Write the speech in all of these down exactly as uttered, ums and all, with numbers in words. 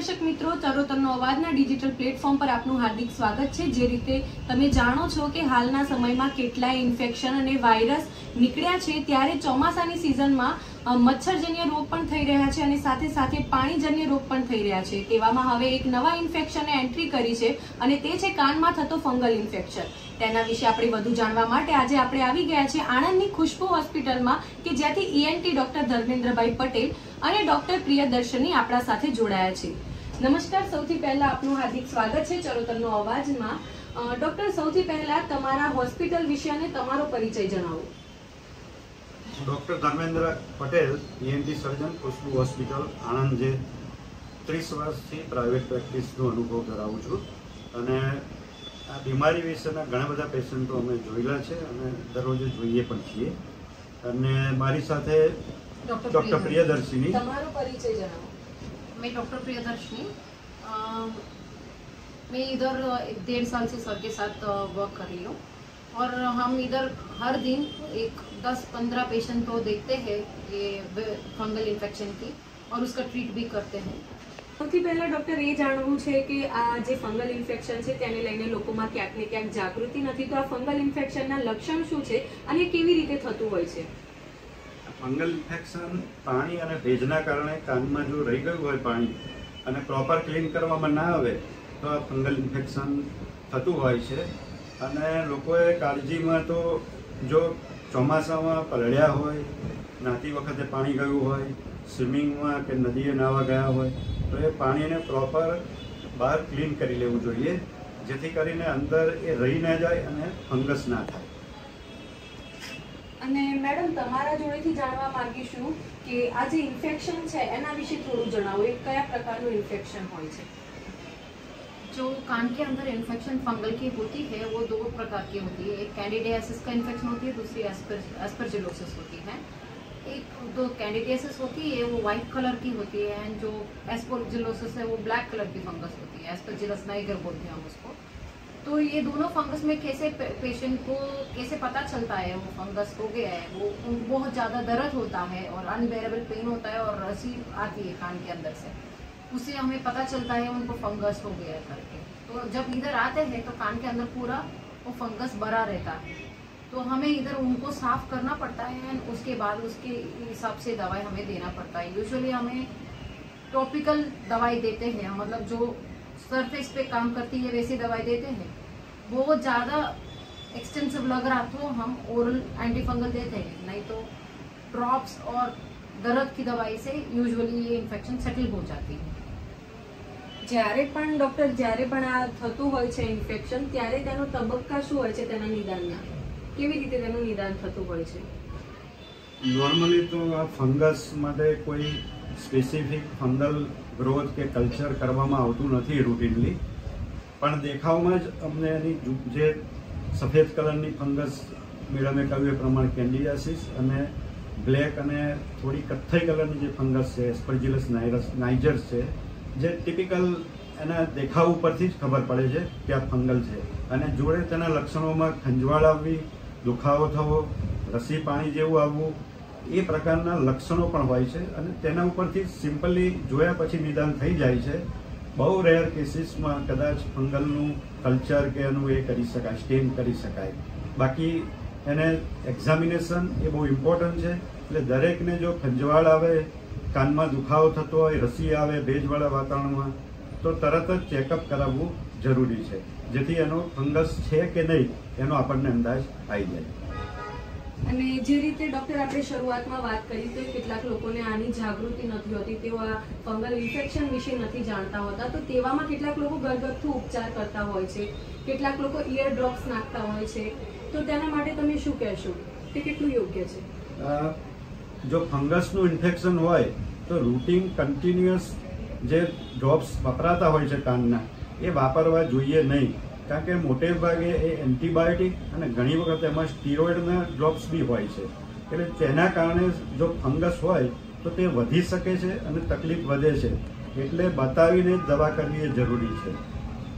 દર્શક મિત્રો, ચરોતરનો અવાજના ડિજિટલ પ્લેટફોર્મ પર આપનું હાર્દિક સ્વાગત છે। જે રીતે તમે જાણો છો કે હાલના સમયમાં કેટલાય ઇન્ફેક્શન અને વાયરસ નીકળ્યા છે, ત્યારે ચોમાસાની સિઝનમાં મચ્છરજન્ય રોગ પણ થઈ રહ્યા છે અને સાથે સાથે પાણીજન્ય રોગ પણ થઈ રહ્યા છે। તેવામાં હવે એક નવા ઇન્ફેક્શને એન્ટ્રી કરી છે અને તે છે કાનમાં થતો ફંગલ ઇન્ફેક્શન। તેના વિશે આપણે વધુ જાણવા માટે આજે આપણે આવી ગયા છે આણંદની ખુશ્બુ હોસ્પિટલમાં, કે જ્યાંથી ઈએનટી ડોક્ટર ધર્મેન્દ્રભાઈ પટેલ અને ડોક્ટર પ્રિયદર્શની આપણા સાથે જોડાયા છે। નમસ્કાર, સૌથી પહેલા આપનું હાર્દિક સ્વાગત છે ચરોતરનો અવાજમાં। ડોક્ટર, સૌથી પહેલા તમારા હોસ્પિટલ વિશે અને તમારો પરિચય જણાવો। Doctor Dharmendra Patel, ENT surgeon, Khushboo hospital Anand, જે ત્રીસ વર્ષથી પ્રાઇવેટ પ્રેક્ટિસનો અનુભવ ધરાવું છું અને આ બીમારી વિશેના ઘણા બધા પેશન્ટો અમે જોયેલા છે અને દરરોજ જોઈએ પણ છીએ। અને મારી સાથે डॉक्टर प्रियदर्शनी। તમારો પરિચय જણાવો। मैं डॉक्टर प्रियदर्शनी, मैं इधर डेढ़ साल से सर के साथ वर्क कर रही हूँ और हम इधर हर दिन एक दस पंद्रह पेशेंट को देखते हैं ये फंगल इन्फेक्शन की और उसका ट्रीट भी करते हैं। સૌથી પહેલા ડોક્ટર એ જાણવું છે કે આ જે ફંગલ ઇન્ફેક્શન છે તેને લઈને લોકોમાં ક્યાંક ને ક્યાંક જાગૃતિ નથી, તો આ ફંગલ ઇન્ફેક્શનના લક્ષણ શું છે અને કેવી રીતે થતું હોય છે? ફંગલ ઇન્ફેક્શન પાણી અને ભેજના કારણે કાનમાં જો રહી ગયું હોય પાણી અને પ્રોપર ક્લીન કરવામાં ના આવે તો આ ફંગલ ઇન્ફેક્શન થતું હોય છે। અને લોકોએ કાળજીમાં તો જો ચોમાસામાં પલળ્યા હોય, નાતી વખતે પાણી ગયું હોય, સ્વિમિંગમાં કે નદીએ નાહવા ગયા હોય તો એ પાણીને પ્રોપર બહાર ક્લીન કરી લેવું જોઈએ, જેથી કરીને અંદર એ રહી ના જાય અને ફંગસ ના થાય। અને મેડમ, તમારા જોડેથી જાણવા માંગીશું કે આ જે ઇન્ફેક્શન છે એના વિશે થોડું જણાવો। એ કયા પ્રકારનું ઇન્ફેક્શન હોય છે? जो कान के अंदर इन्फेक्शन फंगल की होती है वो दो प्रकार की होती है। एक कैंडिडियासिस का इन्फेक्शन होती है, दूसरी एस्परजिलोसिस होती है। एक जो कैंडिडियासिस होती है वो वाइट कलर की होती है एंड जो एस्परजिलोसिस है वो ब्लैक कलर की फंगस होती है। एस्परजिलस नाइगर बोलते हैं हम उसको। तो ये दोनों फंगस में कैसे पेशेंट को कैसे पता चलता है वो फंगस हो गया है? वो बहुत ज़्यादा दर्द होता है और अनबेरेबल पेन होता है और रसी आती है कान के अंदर से, उससे हमें पता चलता है उनको फंगस हो गया है करके। तो जब इधर आते हैं तो कान के अंदर पूरा वो फंगस भरा रहता है, तो हमें इधर उनको साफ करना पड़ता है एंड उसके बाद उसके हिसाब से दवाई हमें देना पड़ता है। यूजुअली हमें टॉपिकल दवाई देते हैं, मतलब जो सरफेस पे काम करती है वैसी दवाई देते हैं। बहुत ज़्यादा एक्सटेंसिव लग रहा तो हम ओरल एंटी फंगल देते हैं, नहीं तो ड्रॉप्स और दर्द की दवाई से यूजुअली ये इन्फेक्शन सेटल हो जाती है। જ્યારે પણ ડોક્ટર જ્યારે પણ આ થતું હોય છે ઇન્ફેક્શન, ત્યારે તેનો તબક્કા શું હોય છે તેના નિદાનના? કેવી રીતે તેનું નિદાન થતું હોય છે? નોર્મલી તો આ ફંગસ માટે કોઈ સ્પેસિફિક ફંગલ ગ્રોથ કે કલ્ચર કરવામાં આવતું નથી રૂટીનલી, પણ દેખાવમાં જ અમને એની જે સફેદ કલરની ફંગસ મેડમે કહ્યું એ પ્રમાણે કેન્ડિડિયાસિસ અને બ્લેક અને થોડી કથ્થઈ કલરની જે ફંગસ છે એસ્પરજીલસ નાઇજર્સ છે, જે ટિપિકલ એના દેખાવ ઉપરથી જ ખબર પડે છે કે આ ફંગલ છે। અને જોડે તેના લક્ષણોમાં ખંજવાળ આવવી, દુખાવો થવો, રસી પાણી જેવું આવવું, એ પ્રકારના લક્ષણો પણ હોય છે અને તેના ઉપરથી સિમ્પલી જોયા પછી નિદાન થઈ જાય છે। બહુ રેર કેસીસમાં કદાચ ફંગલનું કલ્ચર કે એનું એ કરી શકાય, સ્ટેન કરી શકાય। બાકી એને એક્ઝામિનેશન એ બહુ ઇમ્પોર્ટન્ટ છે। એટલે દરેકને જો ખંજવાળ આવે, કાનમાં દુખાવો થતો હોય, રસી આવે ભેજવાળા વાતાવરણમાં, તો તરત જ ચેકઅપ કરાવવું જરૂરી છે, જેથી એનો ફંગસ છે કે નહીં એનો આપણને અંદાજ આવી જાય। અને જે રીતે ડોક્ટર આપણે શરૂઆતમાં વાત કરી તો કેટલાક લોકોને આની જાગૃતિ નથી હોતી, તેઓ આ ફંગલ ઇન્ફેક્શન વિશે નથી જાણતા હોતા, તો તેવામાં કેટલાક લોકો ઘરગથ્થુ ઉપચાર કરતા હોય છે, કેટલાક લોકો ઇયર ડ્રોપ્સ નાખતા હોય છે, તો તેના માટે તમે શું કહેશો? તે કેટલું યોગ્ય છે? જો ફંગસનું ઇન્ફેક્શન હોય તો રૂટીન કન્ટિન્યુઅસ જે ડ્રોપ્સ વપરાતા હોય છે કાનના એ વાપરવા જોઈએ નહીં, કારણ કે મોટે ભાગે એ એન્ટીબાયોટિક અને ઘણી વખત એમાં સ્ટીરોઇડના ડ્રોપ્સ બી હોય છે। એટલે તેના કારણે જો ફંગસ હોય તો તે વધી શકે છે અને તકલીફ વધે છે, એટલે બતાવીને દવા કરવી એ જરૂરી છે।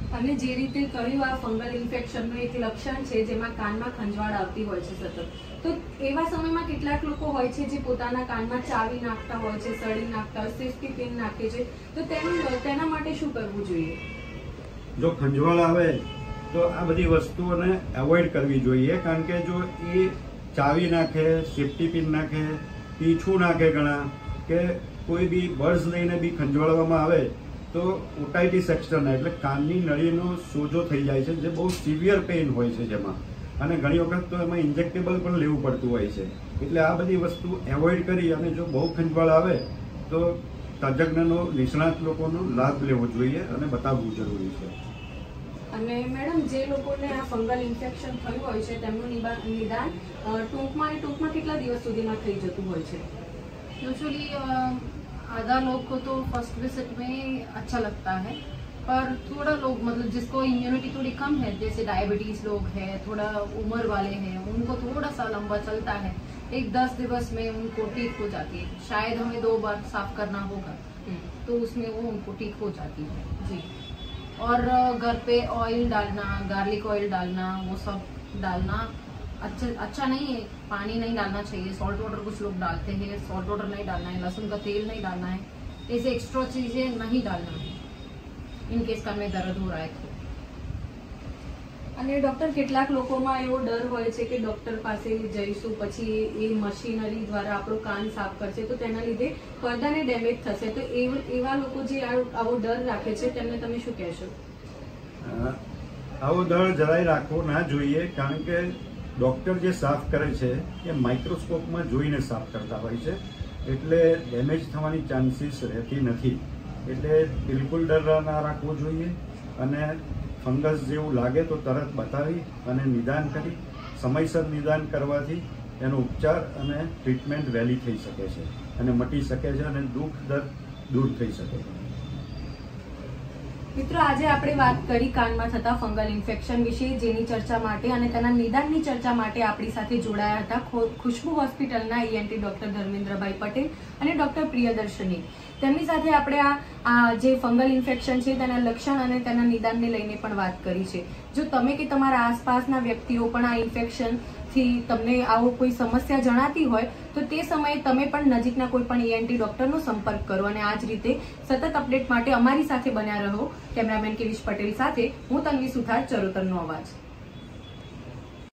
અને જે રીતે કહ્યું આ ફંગલ ઇન્ફેક્શનનું એક લક્ષણ છે જેમાં કાનમાં ખંજવાળ આવતી હોય છે સતત, તો એવા સમયમાં કેટલાક લોકો હોય છે જે પોતાના કાનમાં ચાવી નાખતા હોય છે, સળી નાખતા હોય, સેફ્ટી પિન નાખે છે, તો તેનું તેના માટે શું કરવું જોઈએ? જો ખંજવાળ આવે તો આ બધી વસ્તુઓને એવોઇડ કરવી જોઈએ, કારણ કે જો એ ચાવી નાખે, સેફ્ટી પિન નાખે, પીછું નાખે ઘણા, કે કોઈ બી બર્ડ્સ લઈને બી ખંજવાળવામાં આવે તો ઓટાઇટિસ એક્સટર્ના એટલે કાનની નળીનો સોજો થઈ જાય છે, જે બહુ સિવિયર પેઇન હોય છે જેમાં, અને ઘણી વખત તો એમાં ઇન્જેક્ટેબલ પણ લેવું પડતું હોય છે. એટલે આ બધી વસ્તુ એવોઇડ કરી અને જો બહુ ખંજવાળ આવે તો તજજ્ઞનો, નિષ્ણાત લોકોનો લાભ લેવો જોઈએ અને બતાવવું જરૂરી છે. અને મેડમ, જે લોકોને આ ફંગલ ઇન્ફેક્શન થયું હોય છે તેમનું નિદાન ટૂંકમાં અને ટૂંકમાં કેટલા દિવસ સુધીમાં થઈ જતું હોય છે? यूजुअली आधा लोग को तो फर्स्ट विजिट में अच्छा लगता है, पर थोड़ा लोग मतलब जिसको इम्यूनिटी थोड़ी कम है, जैसे डायबिटीज लोग हैं, थोड़ा उम्र वाले हैं, उनको थोड़ा सा लंबा चलता है, एक दस दिवस में उनको ठीक हो जाती है. शायद हमें दो बार साफ करना होगा तो उसमें वो उनको ठीक हो जाती है जी. और घर पे ऑयल डालना, गार्लिक ऑयल डालना, वो सब डालना अच्छा अच्छा नहीं है. पानी नहीं डालना चाहिए. सॉल्ट वाटर कुछ लोग डालते हैं, सॉल्ट वाटर नहीं डालना है. लहसुन का तेल नहीं डालना है. ऐसे एक्स्ट्रा चीजें नहीं डालना है इन केस कान में दर्द हो रहा है तो. અને ડોક્ટર, કેટલાક લોકોમાં એવો ડર હોય છે કે ડોક્ટર પાસે જઈશું પછી એ મશીનરી દ્વારા આપણું કાન સાફ કરશે તો તેના લીધે પડદાને ડેમેજ થશે, તો એવા લોકો જે આવો ડર રાખે છે તેમને તમે શું કહેશો? આવો ડર જરાય રાખવો ના જોઈએ, કારણ કે ડોક્ટર જે સાફ કરે છે એ માઇક્રોસ્કોપમાં જોઈને સાફ કરતા હોય છે, એટલે ડેમેજ થવાની ચાન્સીસ રહેતી નથી. એટલે બિલકુલ ડર ના રાખવો જોઈએ, અને ફંગસ જેવું લાગે તો તરત બતાવી અને નિદાન કરી, સમયસર નિદાન કરવાથી એનો ઉપચાર અને ટ્રીટમેન્ટ વહેલી થઈ શકે છે અને મટી શકે છે અને દુઃખ દર્દ દૂર થઈ શકે છે. મિત્રો, આજે આપણે વાત કરી કાનમાં થતા ફંગલ ઇન્ફેક્શન વિશે, જેની ચર્ચા માટે અને તેના નિદાનની ચર્ચા માટે આપણી સાથે જોડાયા હતા ખુશ્બુ હોસ્પિટલના ઈએનટી ડોક્ટર ધર્મેન્દ્રભાઈ પટેલ અને ડોક્ટર પ્રિયદર્શની. તેમની સાથે આપણે આ જે ફંગલ ઇન્ફેક્શન છે તેના લક્ષણ અને તેના નિદાનને લઈને પણ વાત કરી છે. જો તમે કે તમારા આસપાસના વ્યક્તિઓ પણ આ ઇન્ફેક્શન થી તમને આવો કોઈ સમસ્યા જણાતી હોય તો તે સમયે તમે પણ નજીકના કોઈ પણ ઈએનટી ડોક્ટરનો સંપર્ક કરો. અને આ જ રીતે સતત અપડેટ માટે અમારી સાથે બન્યા રહો. કેમેરામેન કેવિશ પટેલ સાથે હું તન્વી સુથાર, ચરોતરનો અવાજ.